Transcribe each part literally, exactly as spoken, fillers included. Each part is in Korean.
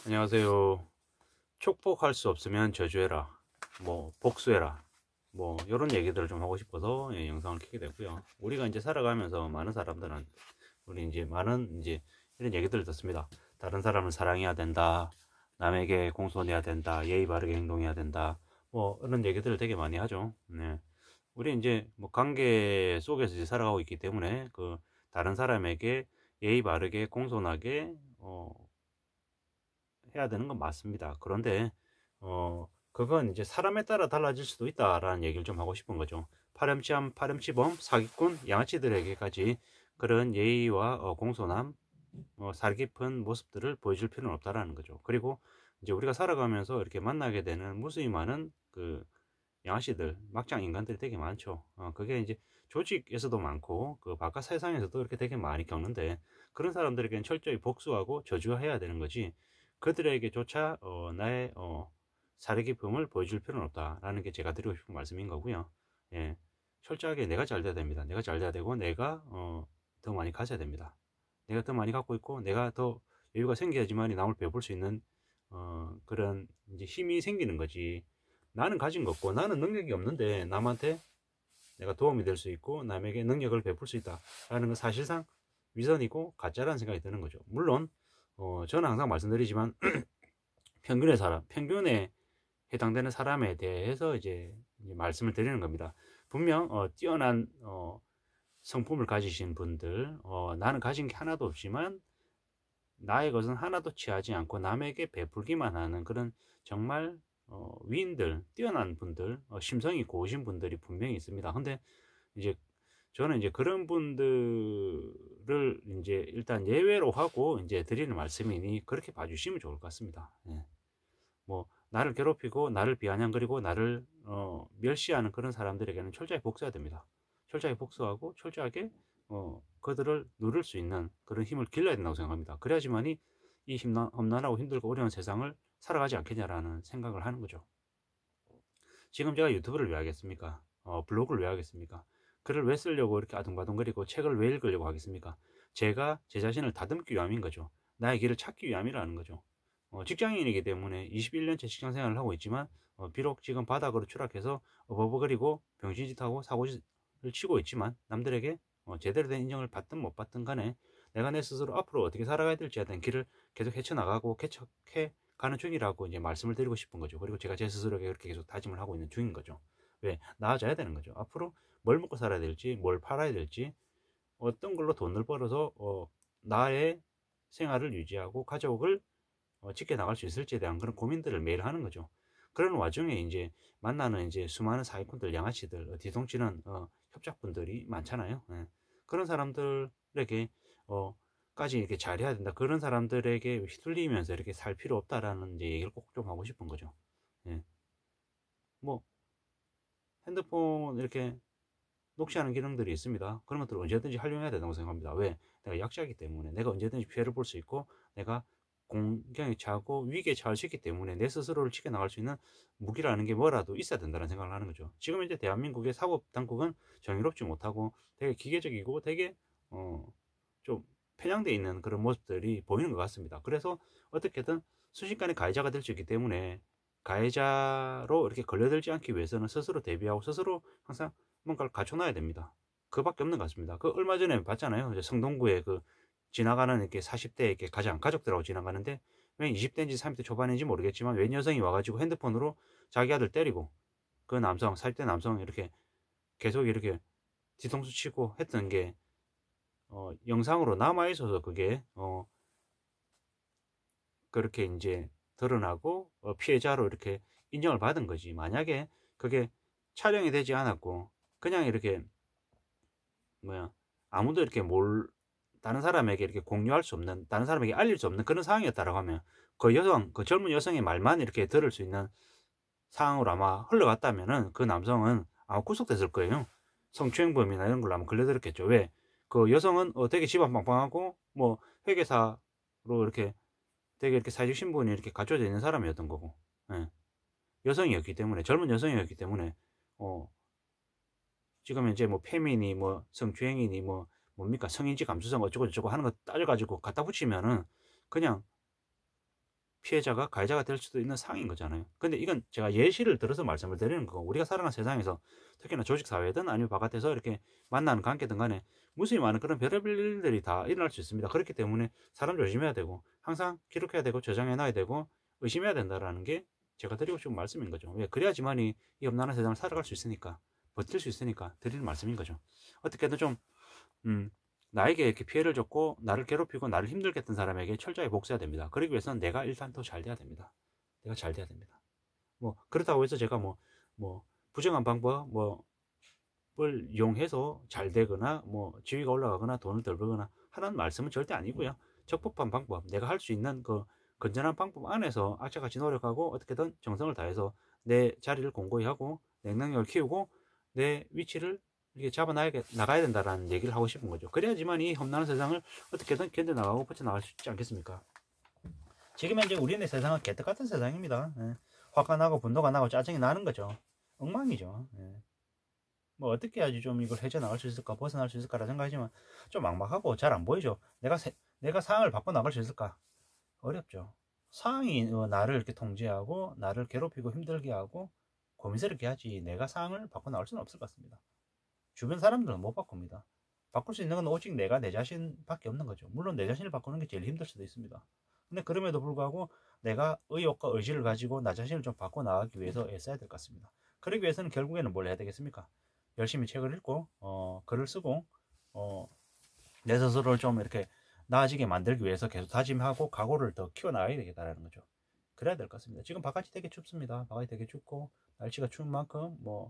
안녕하세요. 축복할 수 없으면 저주해라. 뭐 복수해라. 뭐 이런 얘기들을 좀 하고 싶어서 예, 영상을 켜게 되고요. 우리가 이제 살아가면서 많은 사람들은 우리 이제 많은 이제 이런 얘기들을 듣습니다. 다른 사람을 사랑해야 된다. 남에게 공손해야 된다. 예의 바르게 행동해야 된다. 뭐 이런 얘기들을 되게 많이 하죠. 네. 우리 이제 뭐 관계 속에서 이제 살아가고 있기 때문에 그 다른 사람에게 예의 바르게 공손하게 어 해야 되는 건 맞습니다. 그런데 어 그건 이제 사람에 따라 달라질 수도 있다라는 얘기를 좀 하고 싶은 거죠. 파렴치한 파렴치범, 사기꾼, 양아치들에게까지 그런 예의와 어, 공손함, 어, 살 깊은 모습들을 보여줄 필요는 없다라는 거죠. 그리고 이제 우리가 살아가면서 이렇게 만나게 되는 무수히 많은 그 양아치들, 막장 인간들이 되게 많죠. 어, 그게 이제 조직에서도 많고 그 바깥 세상에서도 이렇게 되게 많이 겪는데, 그런 사람들에게는 철저히 복수하고 저주해야 되는 거지, 그들에게조차 어, 나의 어, 사려 깊음을 보여줄 필요는 없다라는 게 제가 드리고 싶은 말씀인 거고요. 예, 철저하게 내가 잘 돼야 됩니다. 내가 잘 돼야 되고 내가 어, 더 많이 가져야 됩니다. 내가 더 많이 갖고 있고 내가 더 여유가 생겨야지만 남을 배울 수 있는 어, 그런 이제 힘이 생기는 거지. 나는 가진 거 없고 나는 능력이 없는데 남한테 내가 도움이 될 수 있고 남에게 능력을 베풀 수 있다라는 건 사실상 위선이고 가짜라는 생각이 드는 거죠. 물론 어, 저는 항상 말씀드리지만 평균의 사람, 평균에 해당되는 사람에 대해서 이제, 이제 말씀을 드리는 겁니다. 분명 어, 뛰어난 어, 성품을 가지신 분들, 어, 나는 가진 게 하나도 없지만 나의 것은 하나도 취하지 않고 남에게 베풀기만 하는 그런 정말 어, 위인들, 뛰어난 분들, 어, 심성이 고우신 분들이 분명히 있습니다. 근데 이제 저는 이제 그런 분들을 이제 일단 예외로 하고 이제 드리는 말씀이니 그렇게 봐주시면 좋을 것 같습니다. 예. 뭐 나를 괴롭히고 나를 비아냥거리고 나를 어, 멸시하는 그런 사람들에게는 철저히 복수해야 됩니다. 철저하게 복수하고 철저하게 어, 그들을 누를 수 있는 그런 힘을 길러야 된다고 생각합니다. 그래야지만이 이 힘나, 험난하고 힘들고 어려운 세상을 살아가지 않겠냐라는 생각을 하는 거죠. 지금 제가 유튜브를 왜 하겠습니까? 어, 블로그를 왜 하겠습니까? 글을 왜 쓰려고 이렇게 아둥바둥거리고 책을 왜 읽으려고 하겠습니까? 제가 제 자신을 다듬기 위함인 거죠. 나의 길을 찾기 위함이라는 거죠. 어, 직장인이기 때문에 이십일 년째 직장 생활을 하고 있지만 어, 비록 지금 바닥으로 추락해서 어버버거리고 병신짓하고 사고를 치고 있지만 남들에게 어, 제대로 된 인정을 받든 못 받든 간에 내가 내 스스로 앞으로 어떻게 살아가야 될지에 대한 길을 계속 헤쳐나가고 개척해 가는 중이라고 이제 말씀을 드리고 싶은 거죠. 그리고 제가 제 스스로에게 그렇게 계속 다짐을 하고 있는 중인 거죠. 왜? 나아져야 되는 거죠. 앞으로 뭘 먹고 살아야 될지, 뭘 팔아야 될지, 어떤 걸로 돈을 벌어서 어, 나의 생활을 유지하고 가족을 어, 지켜나갈 수 있을지에 대한 그런 고민들을 매일 하는 거죠. 그런 와중에 이제 만나는 이제 수많은 사기꾼들, 양아치들, 어, 뒤통치는 어, 협작분들이 많잖아요. 예. 그런 사람들에게 어, 까지 이렇게 잘해야 된다. 그런 사람들에게 휘둘리면서 이렇게 살 필요 없다라는 이제 얘기를 꼭 좀 하고 싶은 거죠. 예. 뭐 핸드폰 이렇게 녹취하는 기능들이 있습니다. 그런 것들을 언제든지 활용해야 된다고 생각합니다. 왜? 내가 약자이기 때문에 내가 언제든지 피해를 볼 수 있고 내가 공경에 처하고 위기에 처할 수 있기 때문에 내 스스로를 지켜나갈 수 있는 무기라는 게 뭐라도 있어야 된다는 생각을 하는 거죠. 지금 이제 대한민국의 사법 당국은 정의롭지 못하고 되게 기계적이고 되게 어, 좀 편향되어 있는 그런 모습들이 보이는 것 같습니다. 그래서 어떻게든 순식간에 가해자가 될 수 있기 때문에 가해자로 이렇게 걸려들지 않기 위해서는 스스로 대비하고 스스로 항상 뭔가를 갖춰놔야 됩니다. 그밖에 없는 것 같습니다. 그 얼마 전에 봤잖아요. 이제 성동구에 그 지나가는 이렇게 사십 대 이렇게 가장 가족들하고 지나가는데 왜 이십 대인지 삼십 대 초반인지 모르겠지만 웬 여성이 와가지고 핸드폰으로 자기 아들 때리고 그 남성 사십 대 남성 이렇게 계속 이렇게 뒤통수 치고 했던 게 어, 영상으로 남아 있어서 그게 어, 그렇게 이제 드러나고 어, 피해자로 이렇게 인정을 받은 거지. 만약에 그게 촬영이 되지 않았고 그냥 이렇게 뭐야 아무도 이렇게 뭘 다른 사람에게 이렇게 공유할 수 없는, 다른 사람에게 알릴 수 없는 그런 상황이었다라고 하면 그 여성, 그 젊은 여성의 말만 이렇게 들을 수 있는 상황으로 아마 흘러갔다면은 그 남성은 아마 구속됐을 거예요. 성추행범이나 이런 걸로 아마 걸려들었겠죠. 왜? 그 여성은 어, 되게 집안 빵빵하고 뭐 회계사로 이렇게 되게 이렇게 사회적 신분이 이렇게 갖춰져 있는 사람이었던 거고, 예. 여성이었기 때문에, 젊은 여성이었기 때문에 어, 지금 이제 뭐 페미니 뭐 성추행이니 뭐 뭡니까 성인지 감수성 어쩌고 저쩌고 하는 거 따져가지고 갖다 붙이면은 그냥 피해자가 가해자가 될 수도 있는 상황인 거잖아요. 근데 이건 제가 예시를 들어서 말씀을 드리는 거고, 우리가 살아가는 세상에서 특히나 조직사회든 아니면 바깥에서 이렇게 만나는 관계든 간에 무수히 많은 그런 별의별 일들이 다 일어날 수 있습니다. 그렇기 때문에 사람 조심해야 되고 항상 기록해야 되고 저장해 놔야 되고 의심해야 된다라는 게 제가 드리고 싶은 말씀인 거죠. 왜? 그래야지만이 이 험난한 세상을 살아갈 수 있으니까, 버틸 수 있으니까 드리는 말씀인 거죠. 어떻게든 좀 음, 나에게 이렇게 피해를 줬고 나를 괴롭히고 나를 힘들게 했던 사람에게 철저히 복수해야 됩니다. 그러기 위해서는 내가 일단 더 잘 돼야 됩니다. 내가 잘 돼야 됩니다. 뭐 그렇다고 해서 제가 뭐 뭐 부정한 방법 뭐를 이용해서 잘 되거나 뭐 지위가 올라가거나 돈을 덜 벌거나 하는 말씀은 절대 아니고요. 적법한 방법, 내가 할 수 있는 그 건전한 방법 안에서 악착같이 노력하고 어떻게든 정성을 다해서 내 자리를 공고히 하고 냉능력을 키우고 내 위치를 이렇게 잡아 나가야 된다라는 얘기를 하고 싶은 거죠. 그래야지만 이 험난한 세상을 어떻게든 견뎌나가고 버텨나갈 수 있지 않겠습니까? 지금 현재 우리네 세상은 개떡 같은 세상입니다. 예. 화가 나고 분노가 나고 짜증이 나는 거죠. 엉망이죠. 예. 뭐 어떻게 해야지 좀 이걸 헤쳐나갈 수 있을까, 벗어날 수 있을까라 생각하지만 좀 막막하고 잘 안 보이죠. 내가 세, 내가 상황을 바꿔 나갈 수 있을까? 어렵죠. 상황이 나를 이렇게 통제하고 나를 괴롭히고 힘들게 하고 고민스럽게 하지 내가 상황을 바꿔 나갈 수는 없을 것 같습니다. 주변 사람들은 못 바꿉니다. 바꿀 수 있는 건 오직 내가 내 자신밖에 없는 거죠. 물론 내 자신을 바꾸는 게 제일 힘들 수도 있습니다. 근데 그럼에도 불구하고 내가 의욕과 의지를 가지고 나 자신을 좀 바꿔 나가기 위해서 애써야 될 것 같습니다. 그러기 위해서는 결국에는 뭘 해야 되겠습니까? 열심히 책을 읽고 어, 글을 쓰고 어, 내 스스로를 좀 이렇게 나아지게 만들기 위해서 계속 다짐하고 각오를 더 키워나가야 되겠다라는 거죠. 그래야 될 것 같습니다. 지금 바깥이 되게 춥습니다. 바깥이 되게 춥고 날씨가 추운 만큼 뭐,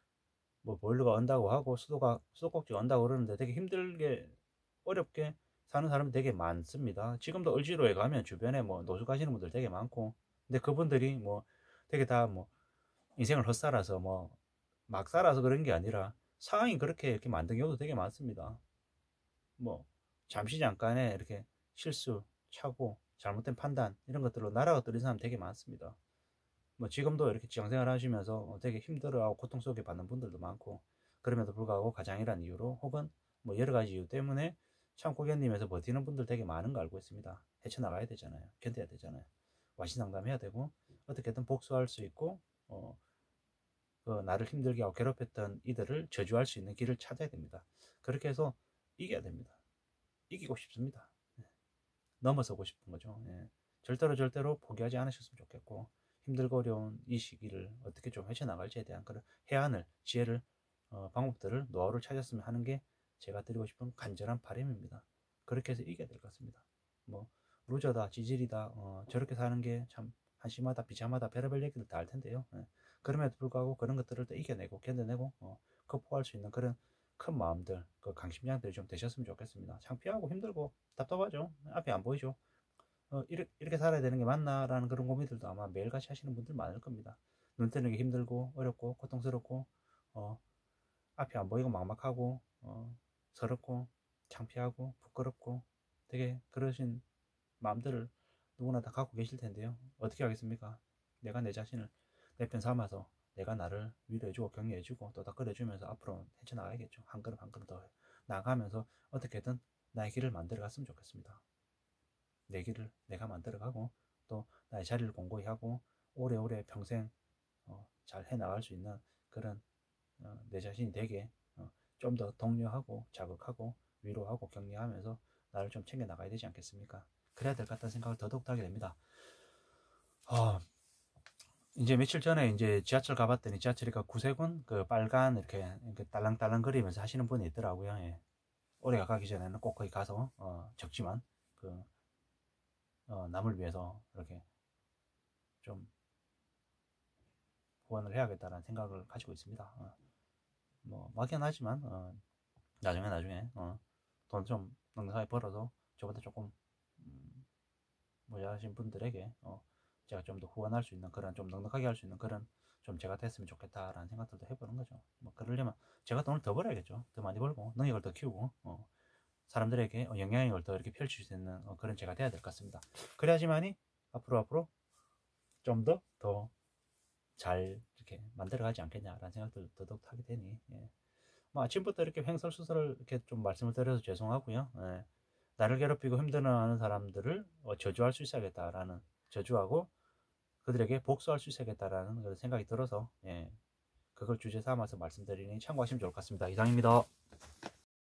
뭐 보일러가 온다고 하고 수도가 수도꼭지가 온다고 그러는데 되게 힘들게 어렵게 사는 사람이 되게 많습니다. 지금도 을지로에 가면 주변에 뭐 노숙 하시는 분들 되게 많고, 근데 그분들이 뭐 되게 다 뭐 인생을 헛살아서 뭐 막 살아서 그런 게 아니라 상황이 그렇게 이렇게 만든 경우도 되게 많습니다. 뭐 잠시 잠깐에 이렇게 실수, 착오, 잘못된 판단 이런 것들로 나라가 떨어진 사람 되게 많습니다. 뭐 지금도 이렇게 직장생활 하시면서 되게 힘들어하고 고통 속에 받는 분들도 많고, 그럼에도 불구하고 가장이란 이유로 혹은 뭐 여러 가지 이유 때문에 참고 견디면서 버티는 분들 되게 많은 거 알고 있습니다. 헤쳐나가야 되잖아요. 견뎌야 되잖아요. 와신상담해야 되고 어떻게든 복수할 수 있고 어, 그 나를 힘들게 하고 괴롭혔던 이들을 저주할 수 있는 길을 찾아야 됩니다. 그렇게 해서 이겨야 됩니다. 이기고 싶습니다. 넘어서고 싶은 거죠. 예. 절대로 절대로 포기하지 않으셨으면 좋겠고, 힘들고 어려운 이 시기를 어떻게 좀 헤쳐나갈지에 대한 그런 해안을, 지혜를, 어, 방법들을, 노하우를 찾았으면 하는 게 제가 드리고 싶은 간절한 바람입니다. 그렇게 해서 이겨야 될 것 같습니다. 뭐 루저다, 지질이다, 어, 저렇게 사는 게 참 한심하다, 비참하다, 별의별 얘기를 다 할 텐데요. 예. 그럼에도 불구하고 그런 것들을 또 이겨내고 견뎌내고 어, 극복할 수 있는 그런 큰 마음들, 그 강심장들이 좀 되셨으면 좋겠습니다. 창피하고 힘들고 답답하죠. 앞이 안 보이죠. 어, 이렇게, 이렇게 살아야 되는 게 맞나라는 그런 고민들도 아마 매일같이 하시는 분들 많을 겁니다. 눈 뜨는 게 힘들고 어렵고 고통스럽고 어, 앞이 안 보이고 막막하고 어, 서럽고 창피하고 부끄럽고 되게 그러신 마음들을 누구나 다 갖고 계실 텐데요. 어떻게 하겠습니까? 내가 내 자신을 내 편 삼아서 내가 나를 위로해주고 격려해주고 또닥거려주면서 앞으로 헤쳐나가야겠죠. 한 걸음 한 걸음 더 나가면서 어떻게든 나의 길을 만들어 갔으면 좋겠습니다. 내 길을 내가 만들어 가고 또 나의 자리를 공고히 하고 오래오래 평생 어, 잘 해나갈 수 있는 그런 어, 내 자신이 되게 어, 좀 더 독려하고 자극하고 위로하고 격려하면서 나를 좀 챙겨 나가야 되지 않겠습니까? 그래야 될 것 같다는 생각을 더더욱 하게 됩니다. 어, 이제 며칠 전에 이제 지하철 가봤더니 지하철이가 구세군 그 빨간 이렇게, 이렇게 딸랑딸랑 거리면서 하시는 분이 있더라고요. 예. 올해가 가기 전에는 꼭 거기 가서 어, 적지만 그 어, 남을 위해서 이렇게 좀 후원을 해야겠다는 생각을 가지고 있습니다. 어, 뭐 막연하지만 어, 나중에 나중에 어, 돈 좀 넉넉하게 벌어서 저보다 조금 음, 모자라신 분들에게 어, 제가 좀 더 후원할 수 있는 그런 좀 넉넉하게 할 수 있는 그런 좀 제가 됐으면 좋겠다라는 생각들도 해보는 거죠. 뭐 그러려면 제가 돈을 더 벌어야겠죠. 더 많이 벌고 능력을 더 키우고 어, 사람들에게 영향력을 더 이렇게 펼칠 수 있는 어, 그런 제가 돼야 될 것 같습니다. 그래야지만이 앞으로 앞으로 좀 더 더 잘 이렇게 만들어가지 않겠냐라는 생각들 더더욱 하게 되니 예. 뭐 아침부터 이렇게 횡설수설 이렇게 좀 말씀을 드려서 죄송하고요. 예. 나를 괴롭히고 힘들어하는 사람들을 어, 저주할 수 있어야겠다라는 저주하고 그들에게 복수할 수 있어야겠다라는 그런 생각이 들어서 예, 그걸 주제 삼아서 말씀드리니 참고하시면 좋을 것 같습니다. 이상입니다.